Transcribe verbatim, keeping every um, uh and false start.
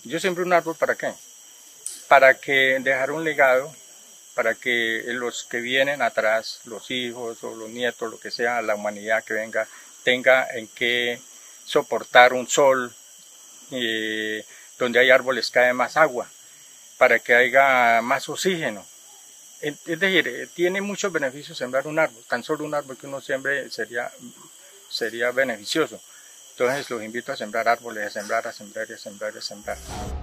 Yo siembro un árbol ¿para qué? Para que dejar un legado, para que los que vienen atrás, los hijos o los nietos, lo que sea, la humanidad que venga, tenga en qué soportar un sol, eh, donde hay árboles cae más agua, para que haya más oxígeno. Es decir, tiene muchos beneficios sembrar un árbol, tan solo un árbol que uno siembre sería, sería beneficioso. Entonces los invito a sembrar árboles, a sembrar, a sembrar y a sembrar y a sembrar.